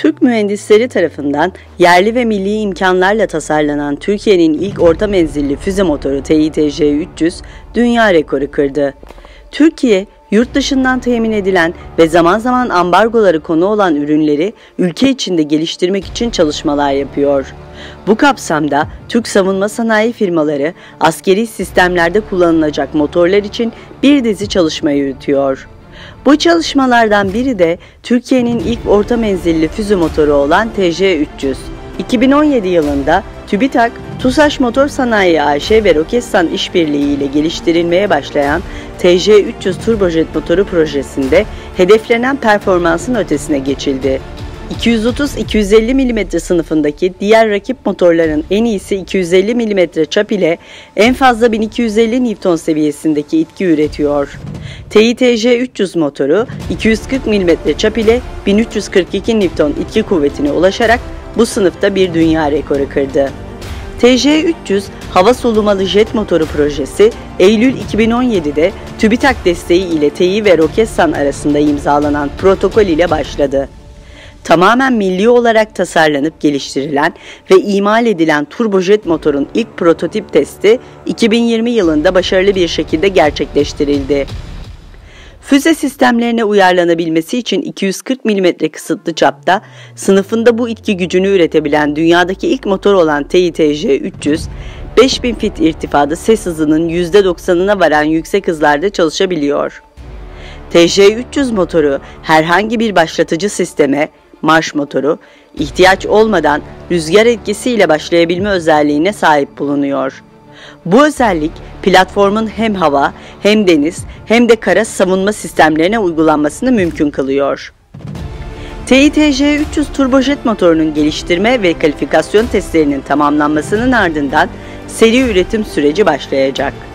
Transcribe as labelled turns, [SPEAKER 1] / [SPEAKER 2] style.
[SPEAKER 1] Türk mühendisleri tarafından yerli ve milli imkanlarla tasarlanan Türkiye'nin ilk orta menzilli füze motoru TİTJ-300 dünya rekoru kırdı. Türkiye, yurt dışından temin edilen ve zaman zaman ambargoları konu olan ürünleri ülke içinde geliştirmek için çalışmalar yapıyor. Bu kapsamda Türk savunma sanayi firmaları askeri sistemlerde kullanılacak motorlar için bir dizi çalışma yürütüyor. Bu çalışmalardan biri de Türkiye'nin ilk orta menzilli füze motoru olan TJ300. 2017 yılında TÜBİTAK, TUSAŞ Motor Sanayi AŞ ve Roketsan işbirliği ile geliştirilmeye başlayan TJ300 turbojet motoru projesinde hedeflenen performansın ötesine geçildi. 230-250 mm sınıfındaki diğer rakip motorların en iyisi 250 mm çap ile en fazla 1250 Newton seviyesindeki itki üretiyor. TİTJ300 motoru 240 mm çap ile 1342 Newton itki kuvvetine ulaşarak bu sınıfta bir dünya rekoru kırdı. TJ300 hava solumalı jet motoru projesi Eylül 2017'de TÜBİTAK desteği ile Tİ ve Roketsan arasında imzalanan protokol ile başladı. Tamamen milli olarak tasarlanıp geliştirilen ve imal edilen turbojet motorun ilk prototip testi 2020 yılında başarılı bir şekilde gerçekleştirildi. Füze sistemlerine uyarlanabilmesi için 240 mm kısıtlı çapta sınıfında bu itki gücünü üretebilen dünyadaki ilk motor olan TİTJ300, 5000 fit irtifada ses hızının %90'ına varan yüksek hızlarda çalışabiliyor. TJ300 motoru herhangi bir başlatıcı sisteme, marş motoru, ihtiyaç olmadan rüzgar etkisiyle başlayabilme özelliğine sahip bulunuyor. Bu özellik platformun hem hava, hem deniz, hem de kara savunma sistemlerine uygulanmasını mümkün kılıyor. TİTJ300 turbojet motorunun geliştirme ve kalifikasyon testlerinin tamamlanmasının ardından seri üretim süreci başlayacak.